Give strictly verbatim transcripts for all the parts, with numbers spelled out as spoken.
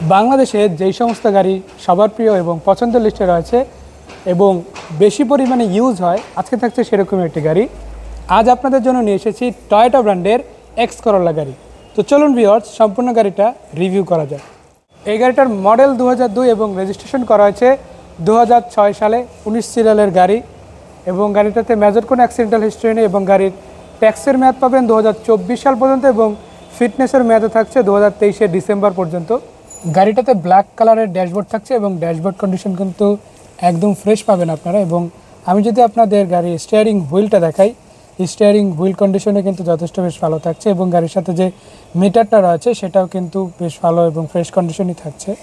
বাংলাদেশে যেই সমস্ত গাড়ি সবার প্রিয় এবং পছন্দের লিস্টে রয়েছে এবং বেশি পরিমাণে ইউজ হয়, আজকে থাকছে সেরকম একটি গাড়ি। আজ আপনাদের জন্য নিয়ে এসেছি টয়োটা ব্র্যান্ডের এক্স করোলা গাড়ি। তো চলুন ভিউয়ার্স, সম্পূর্ণ গাড়িটা রিভিউ করা যায়। এই গাড়িটার মডেল দু হাজার দুই এবং রেজিস্ট্রেশন করা হয়েছে দু হাজার ছয় সালে, উনিশ সিরিয়ালের গাড়ি এবং গাড়িটাতে মেজর কোনো অ্যাক্সিডেন্টাল হিস্ট্রি নেই এবং গাড়ির ট্যাক্সের মেয়াদ পাবেন দু হাজার চব্বিশ সাল পর্যন্ত এবং ফিটনেসের মেয়াদও থাকছে দু হাজার তেইশের ডিসেম্বর পর্যন্ত। গাড়িটাতে ব্ল্যাক কালারের ড্যাশবোর্ড থাকছে এবং ড্যাশবোর্ড কন্ডিশন কিন্তু একদম ফ্রেশ পাবেন আপনারা। এবং আমি যদি আপনাদের গাড়ির স্টিয়ারিং হুইলটা দেখাই, স্টিয়ারিং হুইল কন্ডিশনে কিন্তু যথেষ্ট বেশ ভালো থাকছে এবং গাড়ির সাথে যে মিটারটা রয়েছে সেটাও কিন্তু বেশ ভালো এবং ফ্রেশ কন্ডিশনই থাকছে।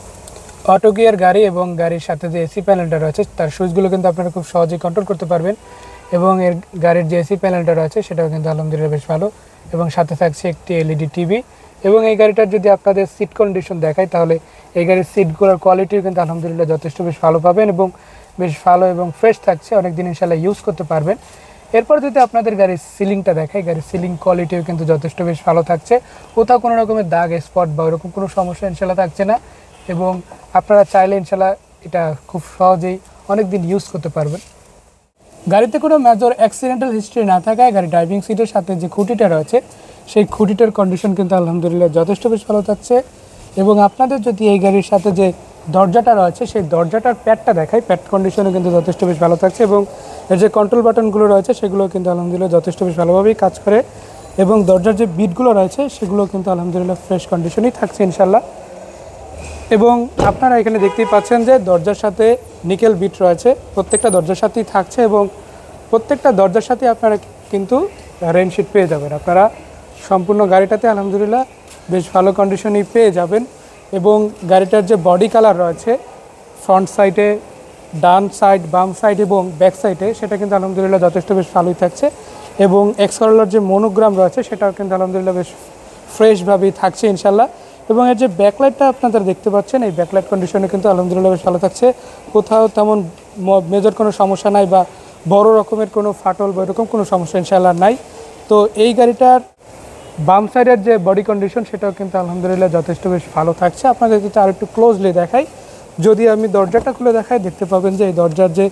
অটো গিয়ার গাড়ি এবং গাড়ির সাথে যে এসি প্যানেলটা রয়েছে তার সুইচগুলো কিন্তু আপনারা খুব সহজেই কন্ট্রোল করতে পারবেন এবং এর গাড়ির যে এসি প্যানেলটা রয়েছে সেটাও কিন্তু আলহামদুলিল্লাহ বেশ ভালো এবং সাথে থাকছে একটি এলইডি টিভি। এবং এই গাড়িটার যদি আপনাদের সিট কন্ডিশন দেখায় তাহলে এই গাড়ির সিটগুলোর কোয়ালিটিও কিন্তু আলহামদুলিল্লাহ যথেষ্ট বেশ ভালো পাবেন এবং বেশ ভালো এবং ফ্রেশ থাকছে, অনেক দিন ইনশাআল্লাহ ইউজ করতে পারবেন। এরপর যদি আপনাদের গাড়ির সিলিংটা দেখায়, গাড়ির সিলিং কোয়ালিটিও কিন্তু যথেষ্ট বেশ ভালো থাকছে, কোথাও কোনো রকমের দাগ স্পট বা ওরকম কোনো সমস্যা ইনশাআল্লাহ থাকছে না এবং আপনারা চাইলে ইনশাআল্লাহ এটা খুব সহজেই অনেক দিন ইউজ করতে পারবেন। গাড়িতে কোনো মেজর অ্যাক্সিডেন্টাল হিস্ট্রি না থাকায় গাড়ি ড্রাইভিং সিটের সাথে যে খুঁটিটা রয়েছে সেই খুঁটিটার কন্ডিশন কিন্তু আলহামদুলিল্লাহ যথেষ্ট বেশ ভালো থাকছে। এবং আপনাদের যদি এই গাড়ির সাথে যে দরজাটা রয়েছে সেই দরজাটার প্যাডটা দেখায়, প্যাড কন্ডিশনও কিন্তু যথেষ্ট বেশ ভালো থাকছে এবং এর যে কন্ট্রোল বাটনগুলো রয়েছে সেগুলো কিন্তু আলহামদুলিল্লাহ যথেষ্ট বেশ ভালোভাবেই কাজ করে এবং দরজার যে বিটগুলো রয়েছে সেগুলো কিন্তু আলহামদুলিল্লাহ ফ্রেশ কন্ডিশনই থাকছে ইনশাল্লাহ। এবং আপনারা এখানে দেখতেই পাচ্ছেন যে দরজার সাথে নিকেল বিট রয়েছে, প্রত্যেকটা দরজার সাথেই থাকছে এবং প্রত্যেকটা দরজার সাথে আপনারা কিন্তু রেনশিট পেয়ে যাবেন। আপনারা সম্পূর্ণ গাড়িটাতে আলহামদুলিল্লাহ বেশ ভালো কন্ডিশনই পেয়ে যাবেন। এবং গাড়িটার যে বডি কালার রয়েছে ফ্রন্ট সাইডে, ডান সাইড, বাম সাইড এবং ব্যাক সাইডে সেটা কিন্তু আলহামদুলিল্লাহ যথেষ্ট বেশ ভালোই থাকছে এবং এক্স করোলার যে মনোগ্রাম রয়েছে সেটাও কিন্তু আলহামদুলিল্লাহ বেশ ফ্রেশভাবেই থাকছে ইনশাল্লাহ। এবং এর যে ব্যাকলাইটটা আপনারা দেখতে পাচ্ছেন এই ব্যাকলাইট কন্ডিশনে কিন্তু আলহামদুলিল্লাহ বেশ ভালো থাকছে, কোথাও তেমন মেজর কোনো সমস্যা নাই বা বড় রকমের কোনো ফাটল বা এরকম কোনো সমস্যা ইনশাল্লাহ নাই। তো এই গাড়িটার বাম সাইডের যে বডি কন্ডিশন সেটাও কিন্তু আলহামদুলিল্লাহ যথেষ্ট বেশ ভালো থাকছে। আপনাদের যদি আর একটু ক্লোজলি দেখাই, যদি আমি দরজাটা খুলে দেখাই দেখতে পাবেন যে এই দরজার যে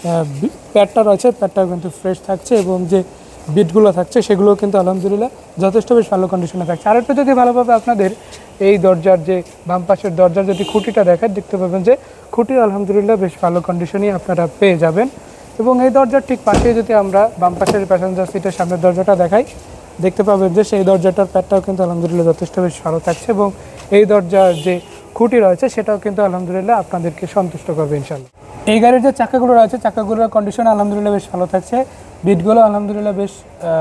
প্যাডটা রয়েছে প্যাডটাও কিন্তু ফ্রেশ থাকছে এবং যে বিটগুলো থাকছে সেগুলো কিন্তু আলহামদুলিল্লাহ যথেষ্ট বেশ ভালো কন্ডিশনে থাকছে। আর একটু যদি ভালোভাবে আপনাদের এই দরজার যে বাম পাশের দরজার যদি খুঁটিটা দেখায় দেখতে পাবেন যে খুঁটি আলহামদুলিল্লাহ বেশ ভালো কন্ডিশনই আপনারা পেয়ে যাবেন। এবং এই দরজার ঠিক পাশে যদি আমরা বাম পাশের প্যাসেঞ্জার সিটের সামনের দরজাটা দেখাই দেখতে পাবেন যে সেই দরজাটার প্যাডটাও কিন্তু আলহামদুলিল্লাহ যথেষ্ট বেশ ভালো থাকছে এবং এই দরজার যে খুঁটি রয়েছে সেটাও কিন্তু আলহামদুলিল্লাহ আপনাদেরকে সন্তুষ্ট করবে ইনশাআল্লাহ। এই গাড়ির যে চাকাগুলো রয়েছে চাকাগুলোর কন্ডিশন আলহামদুলিল্লাহ বেশ ভালো থাকছে, বিটগুলো আলহামদুলিল্লাহ বেশ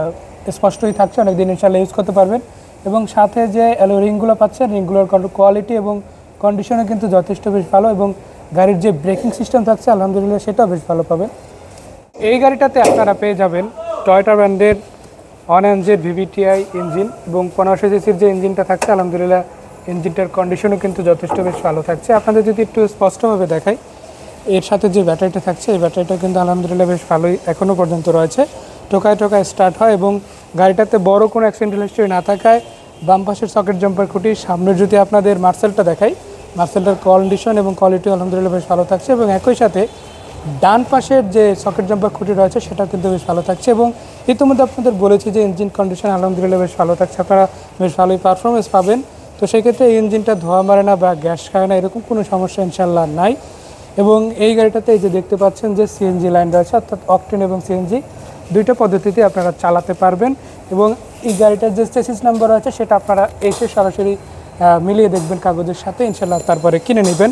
স্পষ্টই থাকছে, অনেকদিন ইনশাআল্লাহ ইউজ করতে পারবেন। এবং সাথে যে অ্যালো রিংগুলো পাচ্ছেন রিংগুলোর কোয়ালিটি এবং কন্ডিশনও কিন্তু যথেষ্ট বেশ ভালো এবং গাড়ির যে ব্রেকিং সিস্টেম থাকছে আলহামদুলিল্লাহ সেটাও বেশ ভালো পাবেন। এই গাড়িটাতে আপনারা পেয়ে যাবেন টয়োটা ব্র্যান্ডের ওয়ান এনজেড ভিভিটিআই ইঞ্জিন এবং পনেরোশো সিসির যে ইঞ্জিনটা থাকছে আলহামদুলিল্লাহ ইঞ্জিনটার কন্ডিশনও কিন্তু যথেষ্ট বেশ ভালো থাকছে। আপনাদের যদি একটু স্পষ্টভাবে দেখাই, এর সাথে যে ব্যাটারিটা থাকছে এই ব্যাটারিটা কিন্তু আলহামদুলিল্লাহ বেশ ভালোই এখনও পর্যন্ত রয়েছে, টোকায় টোকায় স্টার্ট হয় এবং গাড়িটাতে বড় কোনো অ্যাক্সিডেন্টাল হিস্ট্রি না থাকায় বাম পাশের সকেট জাম্পার খুঁটি, সামনে যদি আপনাদের মার্সেলটা দেখাই মার্সেলটার কন্ডিশন এবং কোয়ালিটি আলহামদুলিল্লাহ বেশ ভালো থাকছে এবং একই সাথে ডান পাশের যে সকেট জাম্পার খুঁটি রয়েছে সেটাও কিন্তু বেশ ভালো থাকছে। এবং ইতিমধ্যে আপনাদের বলেছি যে ইঞ্জিন কন্ডিশন আলহামদুলিল্লাহ বেশ ভালো থাকছে, আপনারা বেশ ভালোই পারফরমেন্স পাবেন। তো সেক্ষেত্রে এই ইঞ্জিনটা ধোয়া মারে না বা গ্যাস খায় না এরকম কোনো সমস্যা ইনশাল্লাহ নাই। এবং এই গাড়িটাতে এই যে দেখতে পাচ্ছেন যে সিএনজি লাইন রয়েছে, অর্থাৎ অকটেন এবং সিএনজি দুইটা পদ্ধতিতে আপনারা চালাতে পারবেন। এবং এই গাড়িটার যে চেসিস নাম্বার রয়েছে সেটা আপনারা এসে সরাসরি মিলিয়ে দেখবেন কাগজের সাথে ইনশাল্লাহ, তারপরে কিনে নেবেন।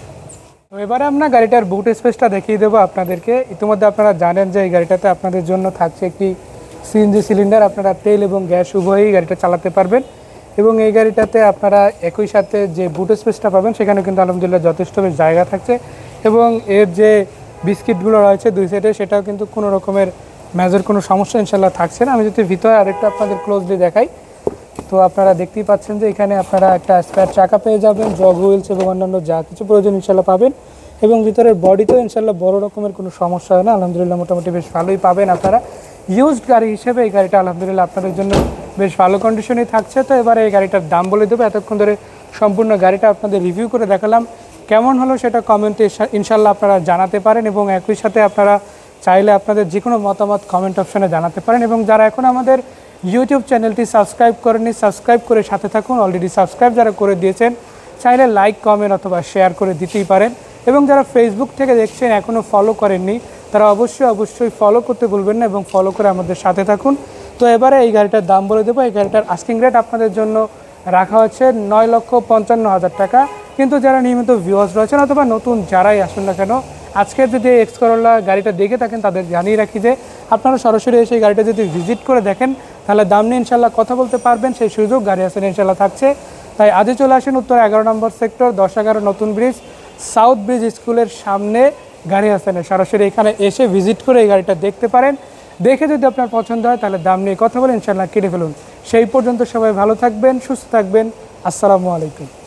তো এবারে আমরা গাড়িটার বুট স্পেসটা দেখিয়ে দেবো আপনাদেরকে। ইতিমধ্যে আপনারা জানেন যে এই গাড়িটাতে আপনাদের জন্য থাকছে একটি সিএনজি সিলিন্ডার, আপনারা তেল এবং গ্যাস উভয়ই গাড়িটা চালাতে পারবেন। এবং এই গাড়িটাতে আপনারা একই সাথে যে বুট স্পেসটা পাবেন সেখানে কিন্তু আলহামদুলিল্লাহ যথেষ্ট বেশ জায়গা থাকছে এবং এর যে বিস্কিটগুলো রয়েছে দুই সাইডে সেটাও কিন্তু কোনো রকমের মেজর কোনো সমস্যা ইনশাল্লাহ থাকছে না। আমি যদি ভিতরে আরেকটু আপনাদের ক্লোজলি দেখাই তো আপনারা দেখতেই পাচ্ছেন যে এখানে আপনারা একটা স্পেয়ার চাকা পেয়ে যাবেন, জগ হুইলস এবং অন্যান্য যা কিছু প্রয়োজন ইনশাল্লাহ পাবেন। এবং ভিতরের বডিতেও ইনশাল্লাহ বড় রকমের কোনো সমস্যা হয় না, আলহামদুলিল্লাহ মোটামুটি বেশ ভালোই পাবেন আপনারা। ইউজড গাড়ি হিসেবে এই গাড়িটা আলহামদুলিল্লাহ আপনাদের জন্য বেশ ভালো কন্ডিশনেই থাকছে। তো এবারে এই গাড়িটার দাম বলে দেবো। এতক্ষণ ধরে সম্পূর্ণ গাড়িটা আপনাদের রিভিউ করে দেখালাম। কেমন হলো সেটা কমেন্টে ইনশাল্লাহ আপনারা জানাতে পারেন এবং একই সাথে আপনারা চাইলে আপনাদের যে কোনো মতামত কমেন্ট অপশনে জানাতে পারেন। এবং যারা এখন আমাদের ইউটিউব চ্যানেলটি সাবস্ক্রাইব করেননি, সাবস্ক্রাইব করে সাথে থাকুন। অলরেডি সাবস্ক্রাইব যারা করে দিয়েছেন চাইলে লাইক কমেন্ট অথবা শেয়ার করে দিতেই পারেন। এবং যারা ফেসবুক থেকে দেখছেন এখনও ফলো করেননি তারা অবশ্যই অবশ্যই ফলো করতে ভুলবেন না এবং ফলো করে আমাদের সাথে থাকুন। তো এবারে এই গাড়িটার দাম বলে দেবো। এই গাড়িটার আস্কিং রেট আপনাদের জন্য রাখা হচ্ছে নয় লক্ষ পঞ্চান্ন হাজার টাকা। কিন্তু যারা নিয়মিত ভিউয়ার্স রয়েছেন অথবা নতুন যারাই আসুন না কেন, আজকে যদি এক্স করোলা গাড়িটা দেখে থাকেন তাদের জানিয়ে রাখি যে আপনারা সরাসরি এসে গাড়িটা যদি ভিজিট করে দেখেন তাহলে দাম নিয়ে ইনশাল্লাহ কথা বলতে পারবেন, সেই সুযোগ গাড়ি আসেন ইনশাল্লাহ থাকছে। তাই আজই চলে আসেন উত্তর এগারো নম্বর সেক্টর দশ এগারো নতুন ব্রিজ সাউথ ব্রিজ স্কুলের সামনে গাড়ি আসেন, সরাসরি এখানে এসে ভিজিট করে এই গাড়িটা দেখতে পারেন। দেখে যদি আপনার পছন্দ হয় তাহলে দাম নিয়ে কথা বলে ইনশাল্লাহ কিনে ফেলুন। সেই পর্যন্ত সবাই ভালো থাকবেন, সুস্থ থাকবেন। আসসালামু আলাইকুম।